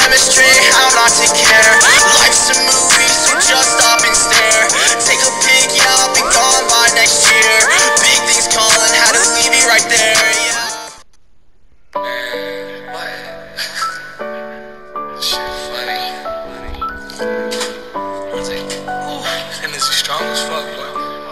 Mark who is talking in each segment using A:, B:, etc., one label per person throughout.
A: demonstrate how not to care. Life's a movie, so just stop and stare. Take a peek, yeah, I'll be gone by next year. Big things calling, had to leave you right there, yeah.
B: What? Shit funny. And this is strong as fuck, boy.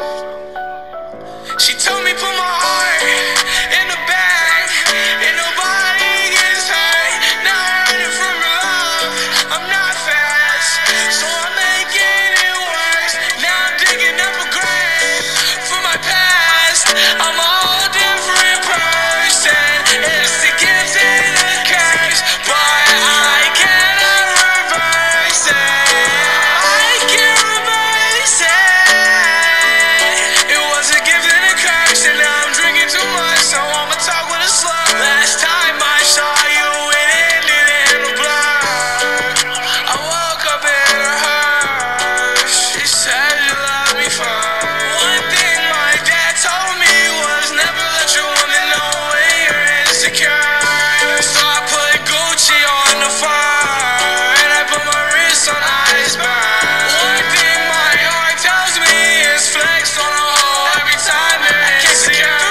B: She told me put my heart in the bag, and nobody gets hurt. Now I'm running from your love. I'm not fast, so I'm making it worse. Now I'm digging up a grave for my past. I'm a whole different person. It's a gift and a curse, but I cannot reverse it. I can't reverse it. It was a gift and a curse, and now I'm drinking too much, so I'ma talk with a slur. Last time I saw you, it ended in a blur. I woke up in a hearse. She said you love me first. One thing my dad told me was never let your woman know when you're insecure. So I put Gucci on the fur, and I put my wrist on iceberg. One thing my heart tells me is flex on a hoe every time you're insecure.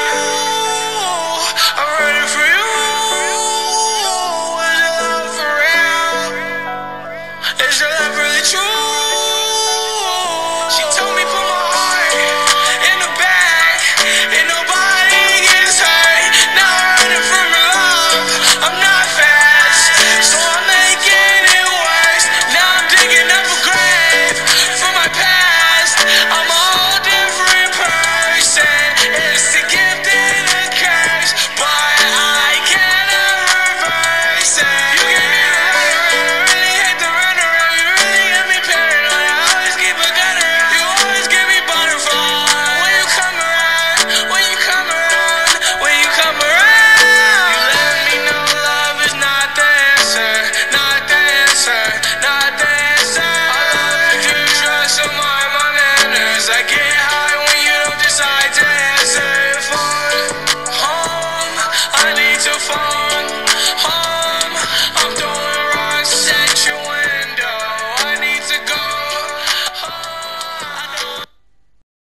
B: I'm running for you. Is your love for real? Is your love really true? She told me put my heart in the bag, and nobody gets hurt. Now I'm running from your love. I'm not fast, so I'm making it worse. Now I'm digging up a grave for my past. I'm a whole different person. It's a gift and a curse, but I cannot reverse it. You gave me the runaround, I really hate the runaround. You really got me paranoid. I always keep a gun around. You always give me butterflies when you come around. When you come around, when you come around. You let me know love is not the answer, not the answer, not the answer. I love you, trust on my manners. I get high when you don't decide to answer. If I'm home, I need to phone.